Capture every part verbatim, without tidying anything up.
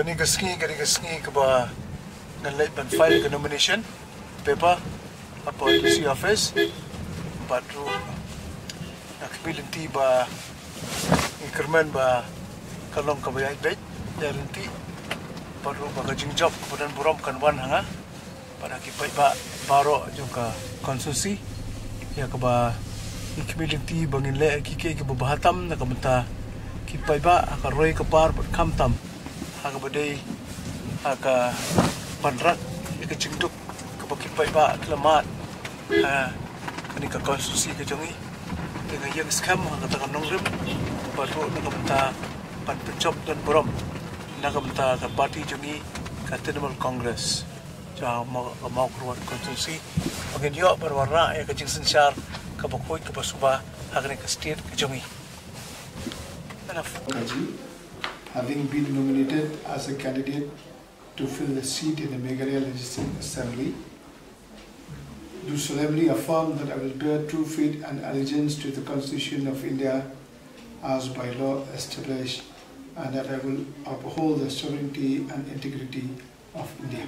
Kani gasngi kani gasngi kaba ngalai ban file ke nomination paper apa D C office batru akability ba increment ba kalong kabayai bet guarantee baru baga jingjok kemudian buram kan wan hanga pada kipai ba baro juga konsusi ya kaba incability bangin le kike ke bahatam na kamta kipai ba akaroi kapar kam tam aga badai aga panrak ke jingduk ke kipai ba kelamat ha kani ka konsusi ke jongi dengan yang scam aga ta kanong rim baru na kamta pan pencop dan buram na kamta ka parti jongi ka Trinidad Congress ja Mawkyrwat konsusi bagin yo berwarna ya ke jingsen syar ka bakoi ke basuba agni ka state ke jongi enough. Having been nominated as a candidate to fill the seat in the Meghalaya Legislative Assembly, do solemnly affirm that I will bear true faith and allegiance to the Constitution of India as by law established, and that I will uphold the sovereignty and integrity of India.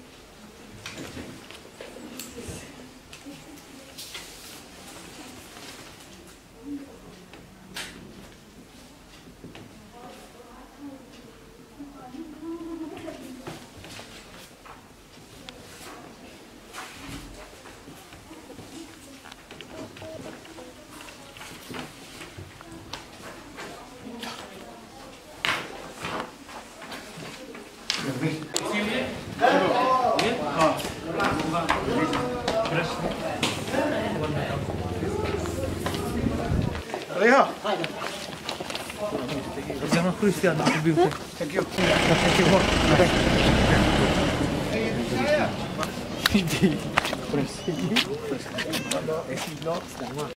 Reha. Jangan Christian interview. Thank you. Thank you. Hindi. Press. Press.